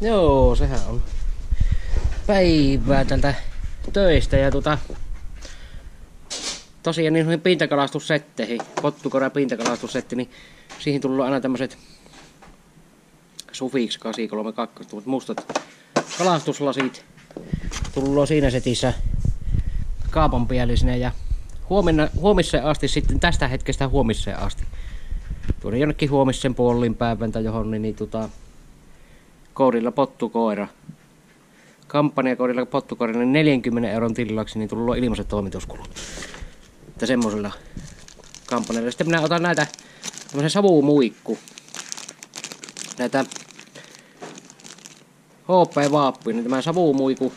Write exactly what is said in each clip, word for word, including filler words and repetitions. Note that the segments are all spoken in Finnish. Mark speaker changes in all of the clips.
Speaker 1: Joo, sehän on päivää tältä töistä ja tota tosiaan niin noihin pintakalastusetteihin, pottukora pintakalastusetti, niin siihen tullut aina tämmöset Sufix kahdeksan kolme kaksi, mustat kalastuslasit tullut siinä setissä kaapanpäällisinä ja huomenna, huomiseen asti sitten tästä hetkestä huomiseen asti. Tuonne jonnekin huomisen puolin päivän tai johon niin, niin tota koodilla pottukoira. Kampanjakoodilla pottukoira niin neljänkymmenen euron tilaksi niin tullut ilmaiset toimituskulut. Että semmosella kampanjalla. Sitten minä otan näitä tämmösen savumuikku. Näitä H P-vaappuja, niin tämä savumuiku.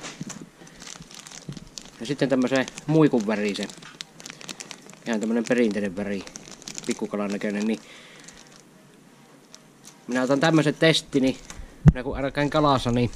Speaker 1: Ja sitten tämmösen muikun värisen. Ihan tämmönen perinteinen väri. Pikkukalan näköinen, niin minä otan tämmösen testini. Minä kun aina käyn kalassa, niin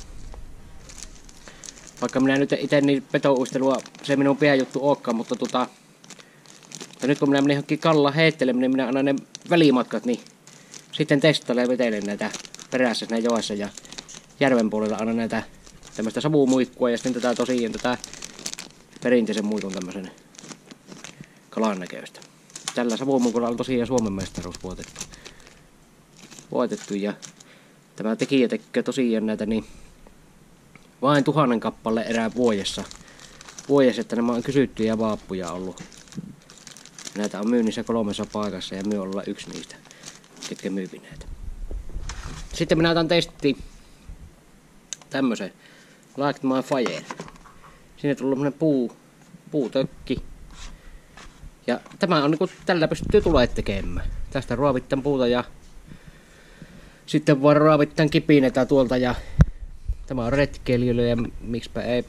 Speaker 1: vaikka minä nyt ite niin petouistelua, se minun pääjuttu olekaan, mutta tota mutta nyt kun minä menen johonkin kallaan heittelemään, niin minä annan ne välimatkat, niin sitten testailen ja vetelen näitä perässä näin joessa ja järven puolella annan näitä tämmöistä savumuikkua ja sitten tätä tosiaan tätä perinteisen muikun tämmösen kalan näköistä. Tällä savumuikulla on tosiaan Suomen mestaruus voitettu. voitettu ja tämä tekijä tekee tosiaan näitä niin vain tuhannen kappale erää vuodessa. Vuodessa, että nämä on kysyttyjä vaappuja ollut. Näitä on myynnissä kolmessa paikassa ja myy olla yksi niistä, ketkä myypi näitä. Sitten minä otan testiin tämmösen Like My Fire. Siinä tullut tämmönen puu, puutökki. Ja tämä on niinku, tällä pystyy tulemaan tekemään. Tästä ruovittan puuta ja sitten voi ruovittan kipinetä tuolta ja tämä on retkeilijöille ja miksipä ei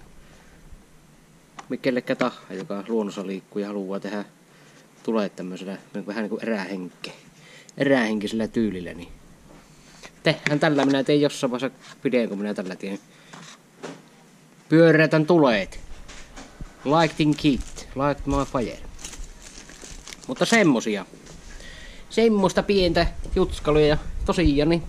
Speaker 1: kellekään tahansa, joka luonnossa liikkuu ja haluaa tehdä tulee tämmöisellä vähän niinku erähenke, erähenkisellä tyylillä. Niin tehdään tällä, minä tein jossain vaiheessa videon, kun minä tällä teen. Pyörätän tuleet. Lighting kit, Light My Fire. Mutta semmosia. Semmoista pientä jutskaluja ja tosiaan niin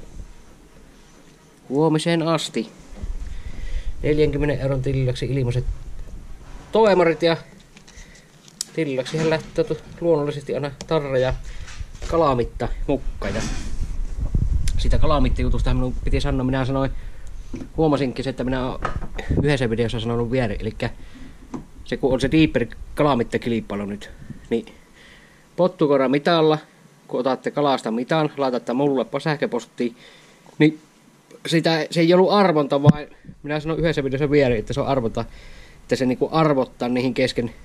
Speaker 1: huomiseen asti neljänkymmenen euron tilaksi ilmaiset toimarit ja tilaksi hän lähtee luonnollisesti aina tarra ja kalamitta mukka. Ja siitä kalamittajutusta minun piti sanoa, minä sanoin, huomasinkin, että minä olen yhdessä videossa sanonut väärin, eli se kun on se Deeper kalamittakilpailu nyt, niin pottukoira mitalla, kun otatte kalasta mitan, laitatte mulle sähköpostiin, niin sitä, se ei ollut arvonta, vaan minä sanoin yhdessä videossa väärin, että se on arvonta, että se niinku arvottaa niihin kesken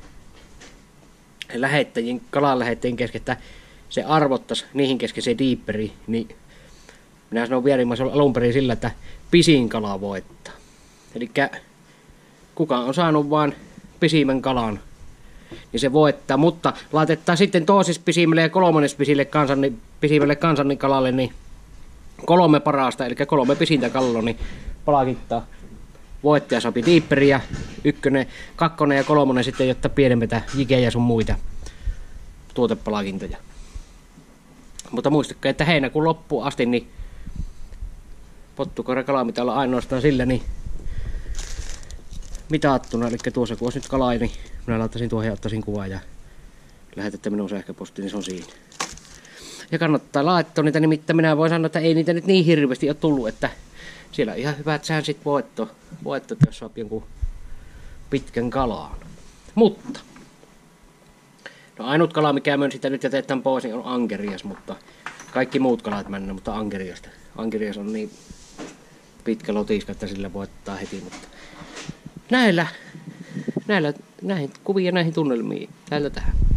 Speaker 1: lähettäjien, kalan lähettäjien kesken, että se arvottaisi niihin kesken se Deeperi, niin minä sanoin väärin, mä sanoin alun perin sillä, että pisin kala voittaa. Elikkä kuka on saanut vaan pisimmän kalan, niin se voittaa, mutta laitetaan sitten toisessa pisimmälle ja kolmannes pisille kansan, niin pisimmälle kansan kalalle niin kolme parasta, eli kolme pisintä kalloa, niin palkittaa. Voittaja sopi Deeperiä, ykkönen, kakkonen ja kolmonen sitten, jotta pienemmätä jikejä sun muita tuotepalkintoja. Mutta muistakaa, että heinäkuun loppuun asti niin pottukoira kalamitalla ainoastaan sillä niin mitattuna, eli tuossa kun olisi nyt kalaa, niin minä laittaisin tuohon ja ottaisin kuvaa ja lähetätte minun sähköpostiin, niin se on siinä. Ja kannattaa laittaa niitä, nimittäin minä voin sanoa, että ei niitä nyt niin hirveästi ole tullut, että siellä on ihan hyvät säänsit voitto, voitto jos saa jonkun pitkän kalaan. Mutta no ainut kala, mikä myön sitä nyt jätetään pois, niin on ankerias, mutta kaikki muut kalat mennä, mutta ankeriasta. Ankerias on niin pitkä lotiska, että sillä voittaa heti, mutta näillä, näillä näihin kuvia näihin tunnelmiin täältä tähän.